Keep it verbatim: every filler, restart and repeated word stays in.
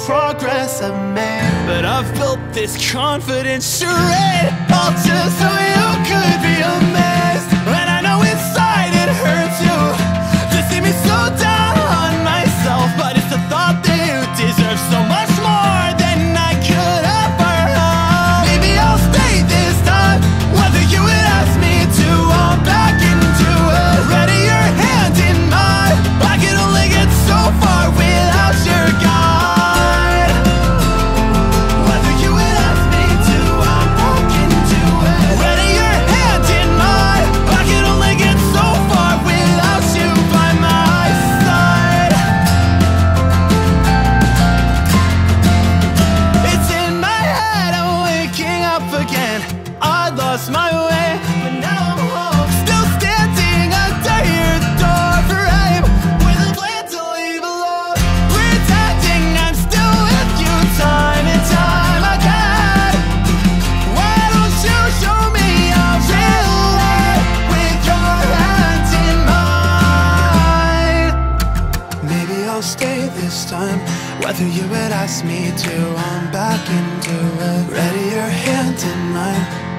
progress I've made, but I've built this confidence charade, all just so you could be amazed. And I know inside it hurts you to see me so down on myself, but it's the thought that you deserve so much more than I could ever hope. Maybe I'll stay this time, whether you would ask me to. I'm back into it. Ready your hand in mine, I can only get so far without your guide. Whether you would ask me to, I'm back into it. Ready your hand in mine, I can only get so far without you by my side. It's in my head, I'm waking up again. I lost my way, but now I'm home, still standing under your door, frame with a plan to leave alone, pretending I'm still with you time and time again. Why don't you show me a real life with your hands in mine? Maybe I'll stay this time, whether you would ask me to. I'm back into it. Ready your hand in mine,